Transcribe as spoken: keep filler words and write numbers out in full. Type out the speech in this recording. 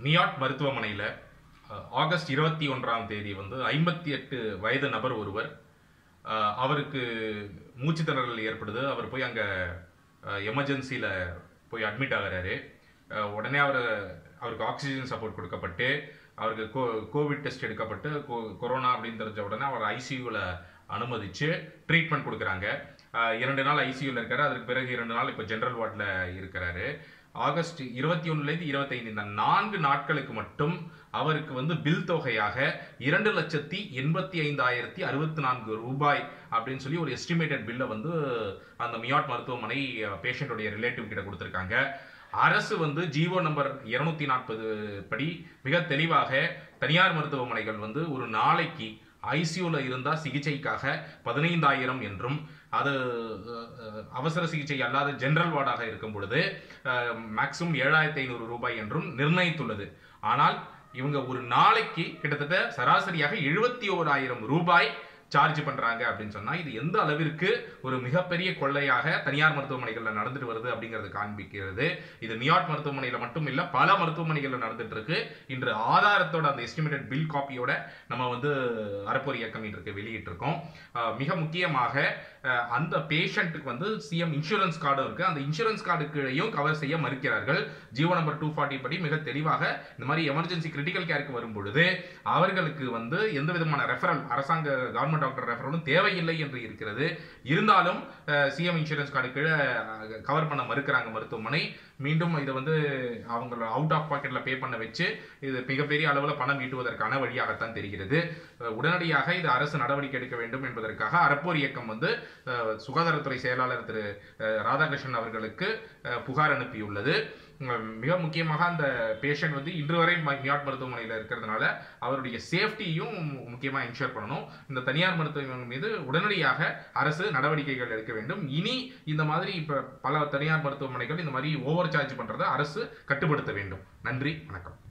மியாட் மருத்துவமனையில் ஆகஸ்ட் இருபத்தி ஒன்றாம் தேதி வந்து ஐம்பத்தி எட்டு வயது நபர் ஒருவர் அவருக்கு மூச்சு திணறல் ஏற்படுது. அவர் போய் அங்கே எமர்ஜென்சியில் போய் அட்மிட் ஆகிறாரு. உடனே அவர் அவருக்கு ஆக்சிஜன் சப்போர்ட் கொடுக்கப்பட்டு அவருக்கு கோ கோவிட் டெஸ்ட் எடுக்கப்பட்டு கோ கொரோனா அப்படின்னு தெரிஞ்ச உடனே அவர் ஐசியூவில் அனுமதித்து ட்ரீட்மெண்ட் கொடுக்குறாங்க. இரண்டு நாள் ஐசியூவில் இருக்காரு. அதுக்கு பிறகு இரண்டு நாள் இப்போ ஜென்ரல் வார்டில் இருக்கிறாரு. ஆகஸ்ட் இருபத்தி ஒன்றுலேருந்து இருபத்தைந்து இந்த நான்கு நாட்களுக்கு மட்டும் அவருக்கு வந்து பில் தொகையாக இரண்டு லட்சத்தி எண்பத்தி ஐந்தாயிரத்தி அறுபத்தி நான்கு ரூபாய் அப்படின்னு சொல்லி ஒரு எஸ்டிமேட்டட் பில்லை வந்து அந்த மியாட் மருத்துவமனை பேஷண்ட்டுடைய ரிலேட்டிவ் கிட்ட கொடுத்துருக்காங்க. அரசு வந்து ஜீவோ நம்பர் இருநூத்தி நாற்பது படி மிக தெளிவாக தனியார் மருத்துவமனைகள் வந்து ஒரு நாளைக்கு ஐசியூவில் இருந்தால் சிகிச்சைக்காக பதினைந்தாயிரம் என்றும், அது அவசர சிகிச்சை அல்லாத ஜெனரல் வார்டாக இருக்கும் பொழுது மேக்சிமம் ஏழாயிரத்தி ஐநூறு ரூபாய் என்றும் நிர்ணயித்துள்ளது. ஆனால் இவங்க ஒரு நாளைக்கு கிட்டத்தட்ட சராசரியாக எழுபத்தி ஓராயிரம் ரூபாய் சார்ஜ் பண்றாங்க அப்படின்னு சொன்னா இது எந்த அளவிற்கு ஒரு மிகப்பெரிய கொள்ளையாக தனியார் மருத்துவமனைகள்ல நடந்துட்டு வருது அப்படிங்கிறது காண்பிக்கிறது. இது மியாட் மருத்துவமனையில மட்டும் இல்ல, பல மருத்துவமனைகள்ல நடந்துட்டு இருக்கு. இன்று ஆதாரத்தோட அந்த எஸ்டிமேட்டட் பில் காப்பியோட நம்ம வந்து அறப்போர் இயக்கம் இன்றைக்கு வெளியிட்டு இருக்கோம். மிக முக்கியமாக அந்த பேஷண்ட்டுக்கு வந்து சிஎம் இன்சூரன்ஸ் கார்டு இருக்கு. அந்த இன்சூரன்ஸ் கார்டுக்கையும் கவர் செய்ய மறுக்கிறார்கள். ஜீவோ நம்பர் டூ ஃபார்ட்டி படி மிக தெளிவாக இந்த மாதிரி எமர்ஜென்சி கிரிட்டிக்கல் கேருக்கு வரும் பொழுது அவர்களுக்கு வந்து எந்த விதமான ரெஃபரல் அரசாங்க கவர்மெண்ட் டாக்டர் ரெஃபரலும் தேவையில்லை என்று இருக்கிறது. இருந்தாலும் சிஎம் இன்சூரன்ஸ் கார்டு கீழே கவர் பண்ண மறுக்கிறாங்க மருத்துவமனை. மீண்டும் இதை வந்து அவங்க அவுட் ஆஃப் பாக்கெட்ல பே பண்ண வச்சு இது மிகப்பெரிய அளவில் பணம் ஈட்டுவதற்கான வழியாகத்தான் தெரிகிறது. உடனடியாக இது அரசு நடவடிக்கை எடுக்க வேண்டும் என்பதற்காக அறப்போர் இயக்கம் வந்து சுகாதாரத்துறை செயலாளர் திரு ராதாகிருஷ்ணன் அவர்களுக்கு புகார் அனுப்பியுள்ளது. மிக முக்கியமாக அந்த பேஷண்ட் வந்து இன்று வரை மியாட் மருத்துவமனையில் இருக்கிறதுனால அவருடைய சேஃப்டியும் முக்கியமாக இன்ஷூர் பண்ணணும். இந்த தனியார் மருத்துவமனை மீது உடனடியாக அரசு நடவடிக்கைகள் எடுக்க வேண்டும். இனி இந்த மாதிரி இப்ப பல தனியார் மருத்துவமனைகள் இந்த மாதிரி ஓவர் சார்ஜ் பண்றதை அரசு கட்டுப்படுத்த வேண்டும். நன்றி, வணக்கம்.